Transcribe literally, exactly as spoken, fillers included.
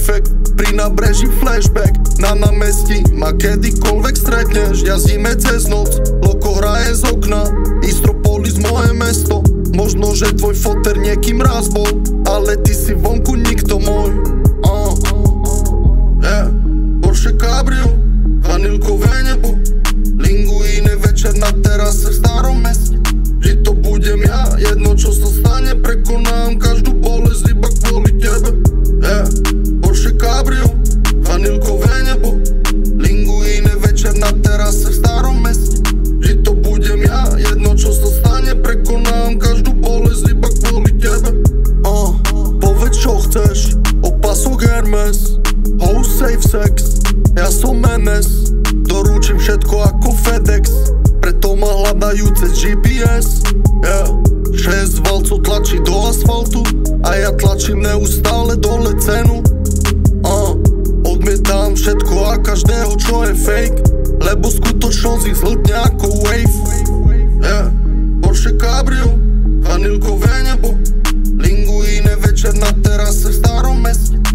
efekt, pri nábreží flashback. Na námestí ma kedykoľvek stretneš, jazdíme cez noc, loko hraje z okna, Istropolis moje mesto. Možno, že tvoj foter niekým raz bol, ale ty si vonku nikto môj. uh. Yeah. Porsche Cabrio, vanilkové nebo, linguíny večer na terase v starom meste. Že to budem ja, jedno čo sa stane, prekonám každú bolesť iba kvôli tebe. Yeah. Porsche Cabrio, vanilkové nebo, linguíny večer na terase v starom meste. Že to budem ja, jedno čo sa stane, prekonám každú bolesť iba kvôli tebe. uh. Povedz čo chceš, opasok Hermes, house safe sex, ja som em es, doručím všetko ako FedEx, preto ma hľadajú cez gé pé es. Yeah. Šesť valcov tlačí do asfaltu a ja tlačím neustále dole cenu. uh. Odmietam všetko a každého čo je fake, lebo skutočnosť ich zhltne ako wave. Yeah. Porsche Cabrio, vanilkové nebo, linguíny večer na terase v starom meste.